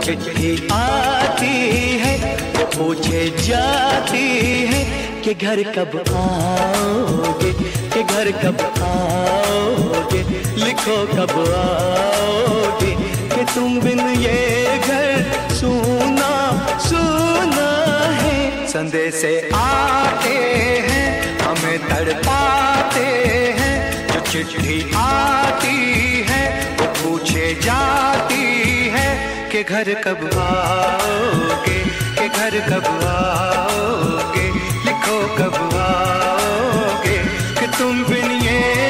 चिट्ठी आती है वो पूछे जाती है कि घर कब आओगे, कि घर कब आओगे, लिखो कब आओगे, कि तुम बिन ये घर सूना सूना है। संदेश आते हैं हमें तड़पाते हैं, जो चिट्ठी आती है वो पूछे जाती है कि घर कब आओगे, कि घर कब आओगे, लिखो कब आओगे, कि तुम बिन ये